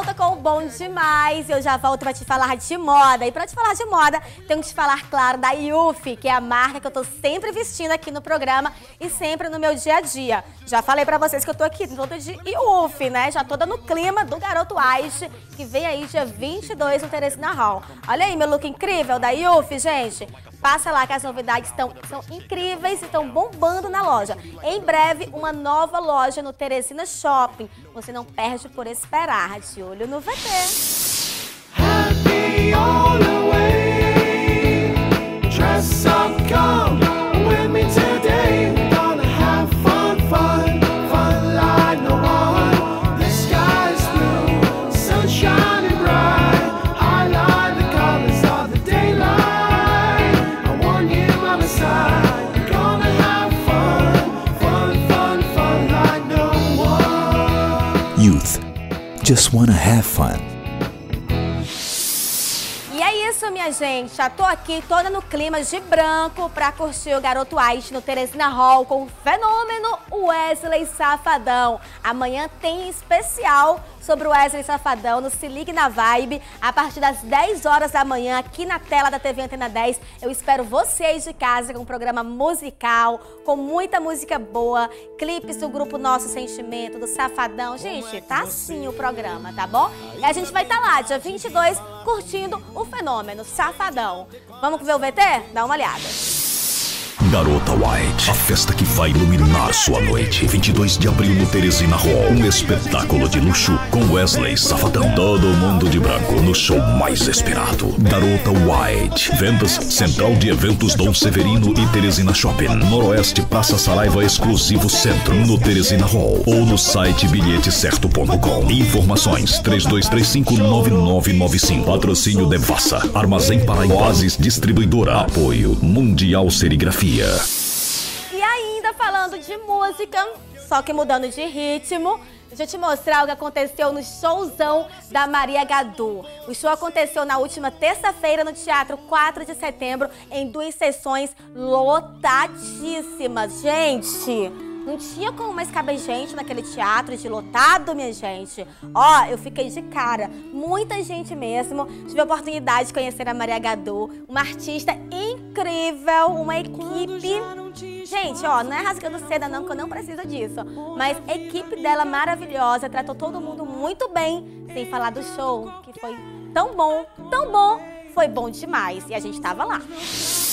volta com o Bom Demais. Eu já volto pra te falar de moda. E pra te falar de moda, tenho que te falar, claro, da Youth, que é a marca que eu tô sempre vestindo aqui no programa e sempre no meu dia a dia. Já falei pra vocês que eu tô aqui toda de Youth, né? Já toda no clima do Garoto White, que vem aí dia 22 no Teresina Hall. Olha aí meu look incrível da Youth, gente. Passa lá que as novidades são incríveis e estão bombando na loja. Em breve, uma nova loja no Teresina Shopping. Você não perde por esperar. De olho no VT. Happy all the way. Dress up, come with me today. Gonna have fun, fun, fun like no one. The sky's blue, sun shining bright. I like the colors of the daylight. I want you by my side. Gonna have fun, fun, fun, fun like no one. Youth. Just wanna have fun. E é isso, minha gente. Já tô aqui toda no clima de branco pra curtir o Garoto White no Teresina Hall com o fenômeno Wesley Safadão. Amanhã tem especial sobre o Wesley Safadão no Se Ligue na Vibe, a partir das 10 horas da manhã, aqui na tela da TV Antena 10. Eu espero vocês de casa com um programa musical, com muita música boa, clipes do grupo Nosso Sentimento, do Safadão. Gente, tá assim o programa, tá bom? E a gente vai estar lá, dia 22, curtindo o fenômeno Safadão. Vamos ver o VT? Dá uma olhada. Garota White, a festa que vai iluminar sua noite. 22 de abril no Teresina Hall. Um espetáculo de luxo com Wesley Safadão. Todo mundo de branco no show mais esperado. Garota White. Vendas Central de Eventos Dom Severino e Teresina Shopping. Noroeste Praça Saraiva Exclusivo Centro no Teresina Hall. Ou no site bilhetecerto.com. Informações 3235-9995. Patrocínio Devassa. Armazém Paraíba. Oasis Distribuidora. Apoio Mundial Serigrafia. E ainda falando de música, só que mudando de ritmo, deixa eu te mostrar o que aconteceu no showzão da Maria Gadu. O show aconteceu na última terça-feira no Teatro 4 de Setembro, em 2 sessões lotadíssimas. Gente, não tinha como mais caber gente naquele teatro de lotado, minha gente. Ó, eu fiquei de cara. Muita gente mesmo. Tive a oportunidade de conhecer a Maria Gadu, uma artista incrível, uma equipe. Gente, ó, não é rasgando seda não, que eu não preciso disso. Mas a equipe dela maravilhosa, tratou todo mundo muito bem. Sem falar do show, que foi tão bom, foi bom demais. E a gente tava lá.